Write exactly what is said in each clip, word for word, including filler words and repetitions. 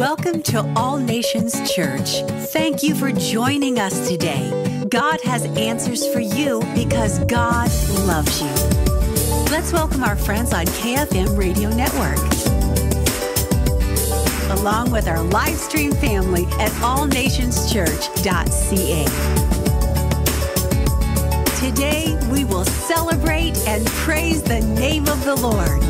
Welcome to All Nations Church. Thank you for joining us today. God has answers for you because God loves you. Let's welcome our friends on K F M Radio Network, along with our live stream family at all nations church dot c a. Today, we will celebrate and praise the name of the Lord.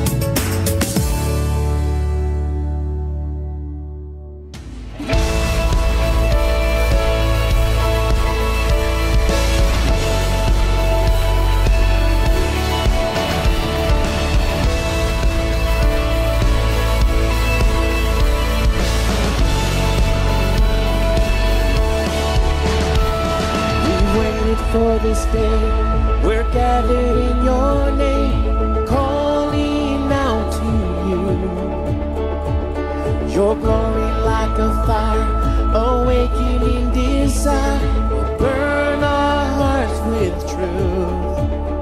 For this day, we're gathered in your name, calling out to you. Your glory like a fire, awakening desire, will burn our hearts with truth.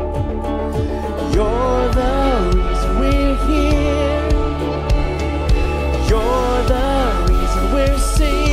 You're the reason we're here. You're the reason we're singing.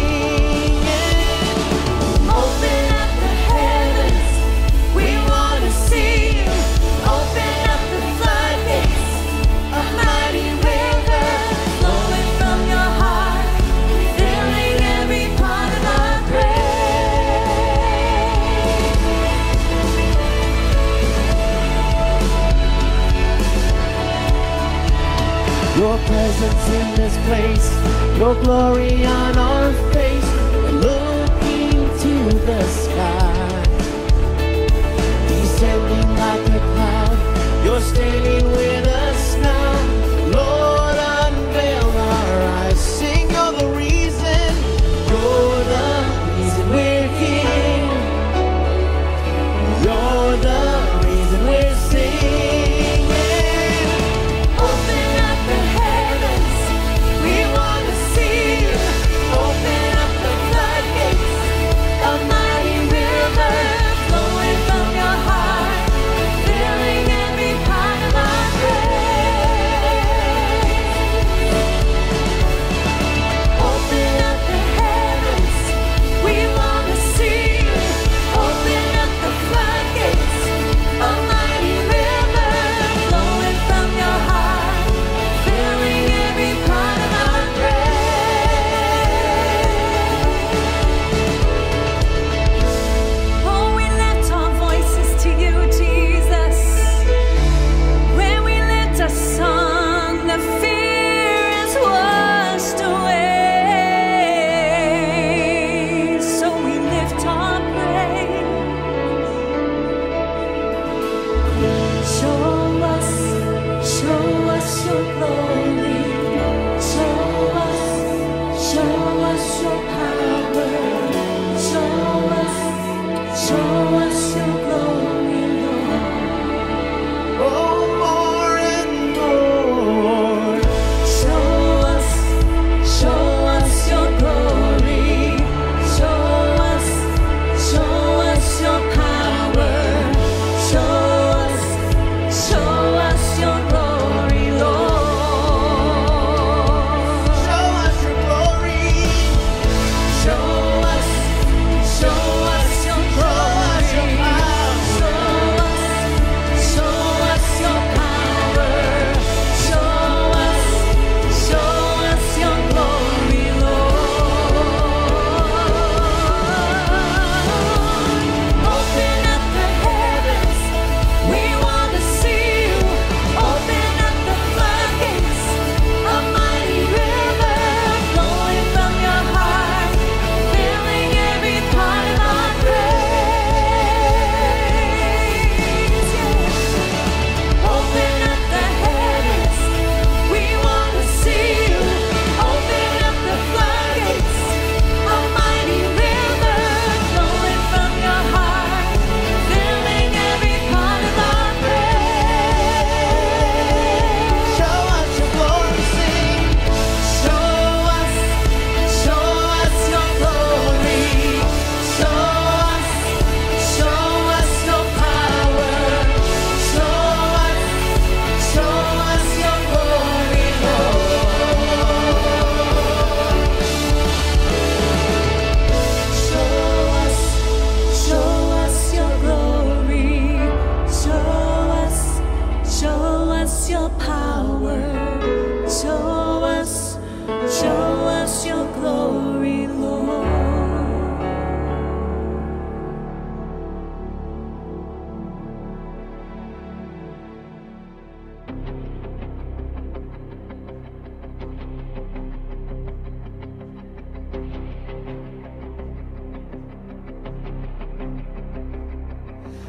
Your presence in this place, your glory on our face, we're looking to the sky, descending like a cloud, you're standing with us now. Lord, unveil our eyes, sing you're the reason, you're the reason we're here, you're the reason we're singing. Flowing from your heart, filling every part of our praise.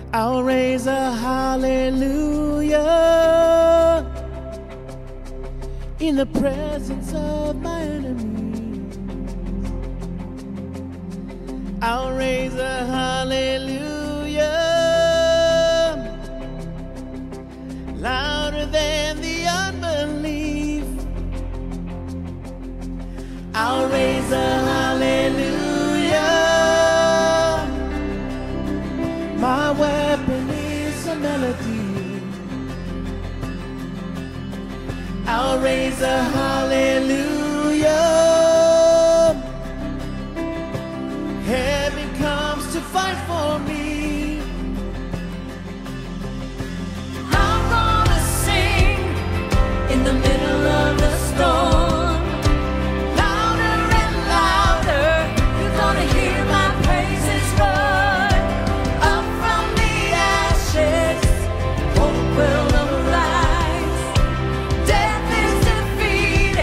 I'll raise a hallelujah in the presence of my enemies. I'll raise a hallelujah louder than the unbelief. I'll raise a hallelujah. My weapon is a melody. I'll raise a hallelujah. Heaven comes to fight for me. I'm gonna sing in the middle of the storm. Louder and louder, you're gonna hear my praises roar. Up from the ashes, hope will arise. Death is defeated.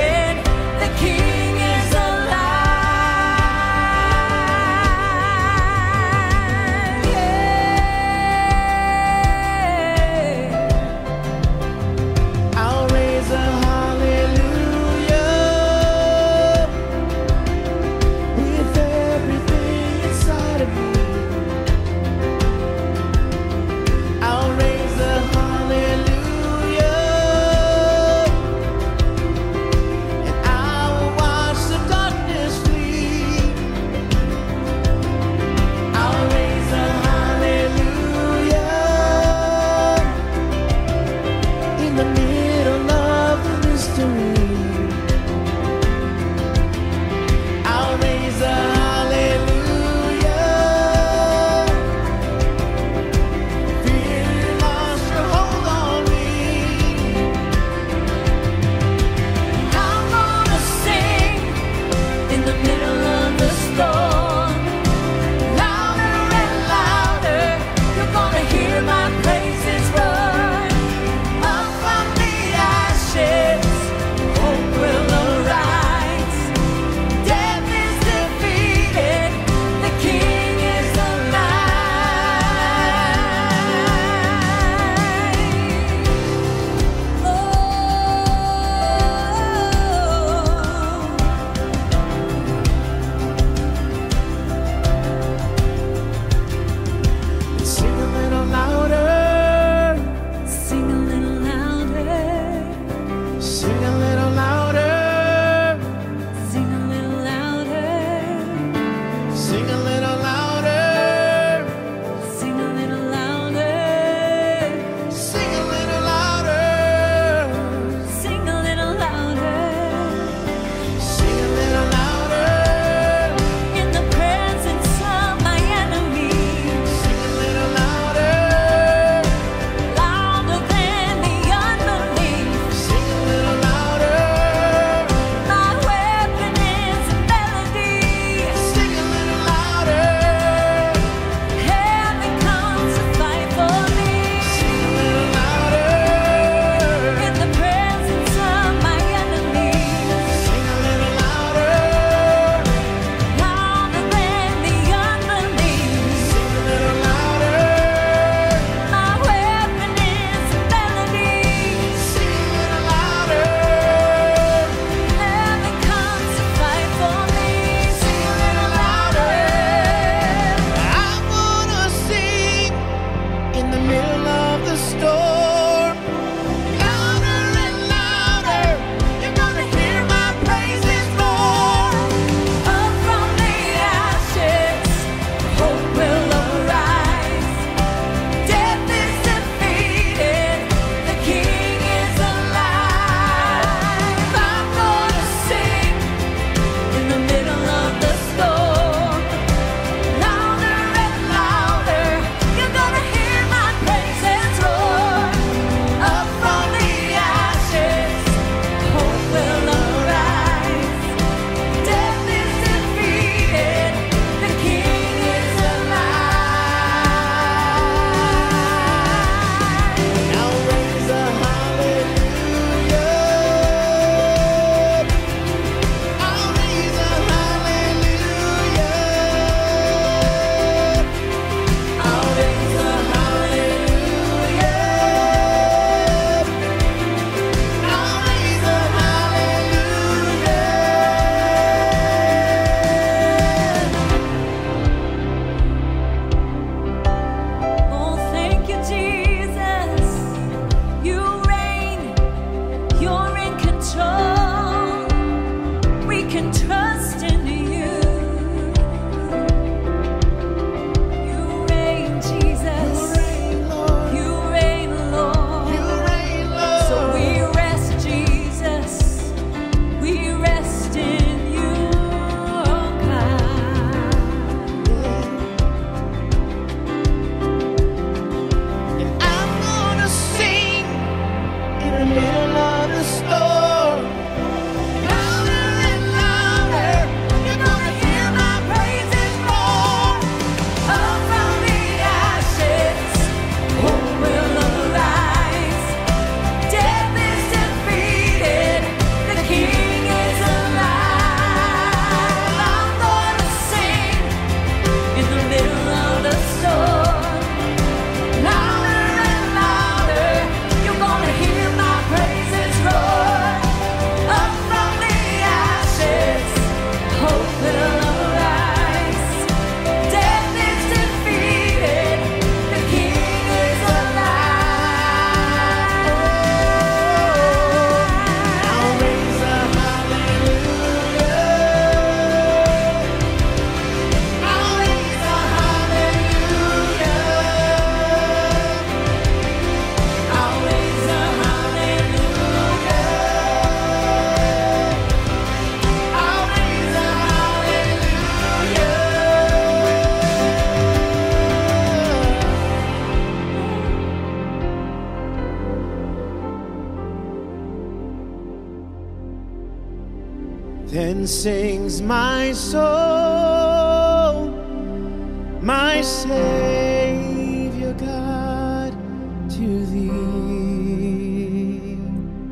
Then sings my soul, my Savior God, to thee.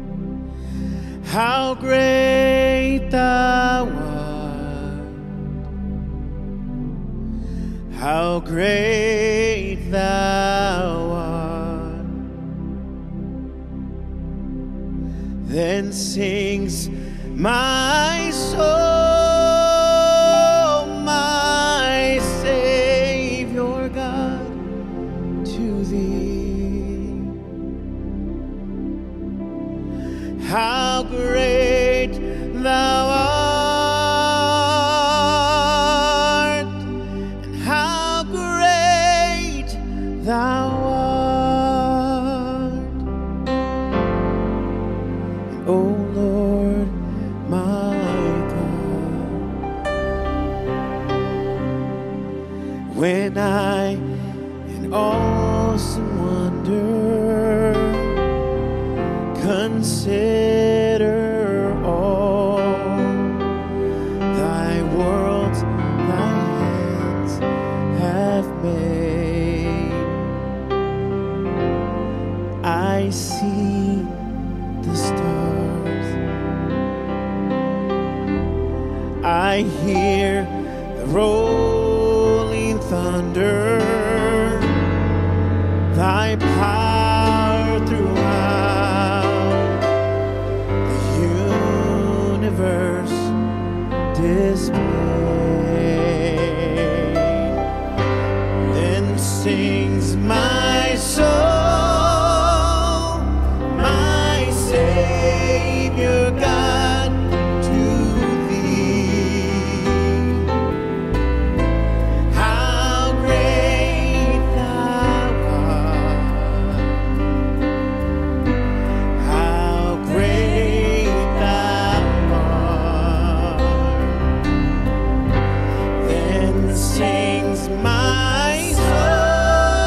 How great thou art, how great thou art. Then sings my soul, my Savior God, to thee. How great thou art, and how great thou art. And oh Lord, my God, when I in awesome wonder consider all thy worlds thy hands have made, I see the stars, I hear the rolling thunder, thy power throughout the universe displayed. Then sings my soul, my Savior God, to thee. How great thou art, how great thou art. Then sings my soul,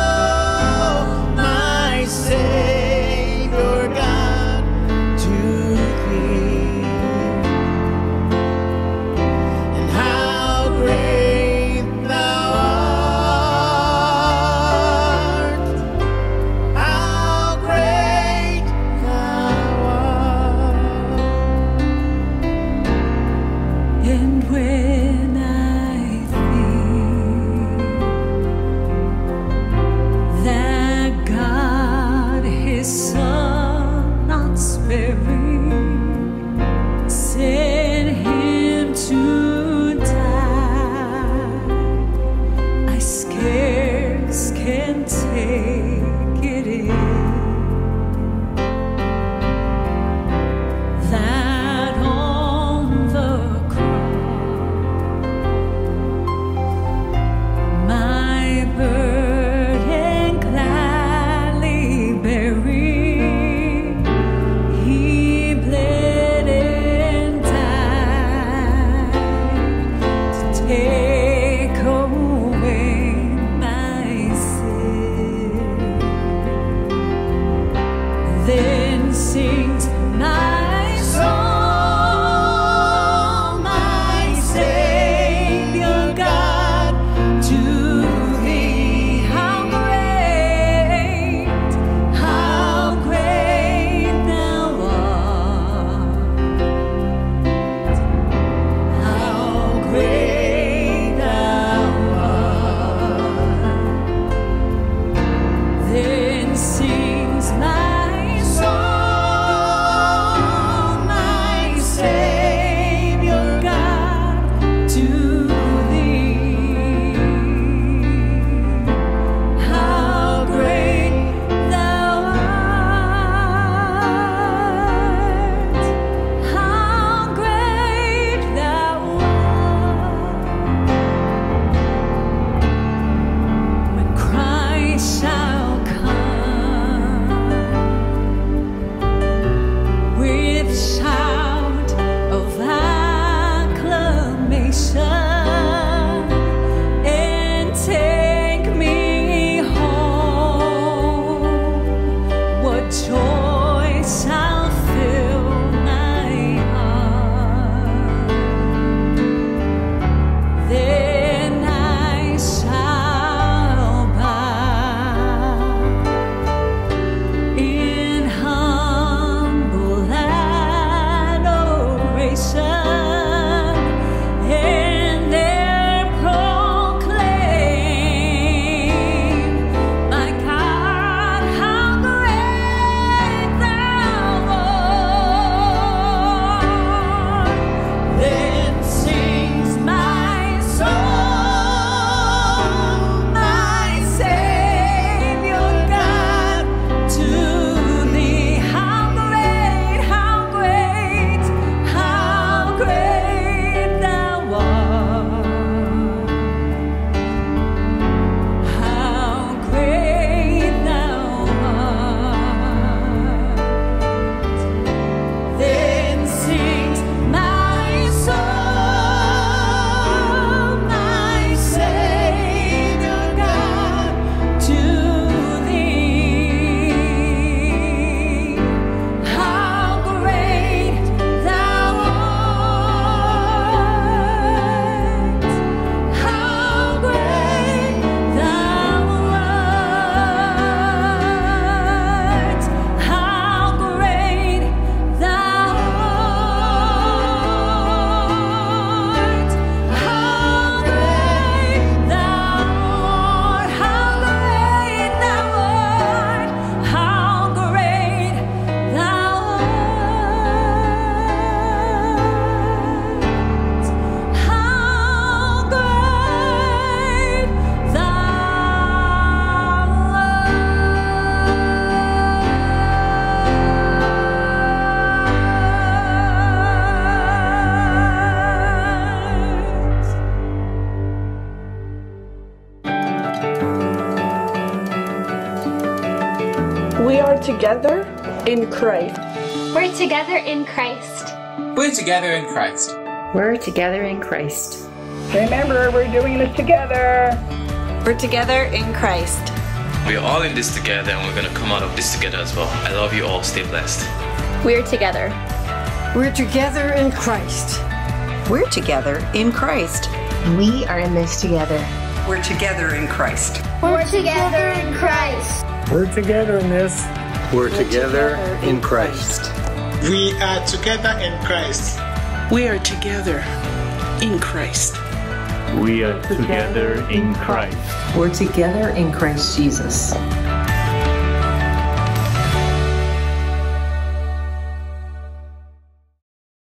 together in Christ. We're together in Christ. We're together in Christ. We're together in Christ. Remember, we're doing this together. We're together in Christ. We're all in this together, and we're going to come out of this together as well. I love you all. Stay blessed. We're together. We're together in Christ. We're together in Christ. We are in this together. We're together in Christ. We're together in Christ. We're together in this. We're together in Christ. We are together in Christ. We are together in Christ. We are together in Christ. We're together in Christ Jesus.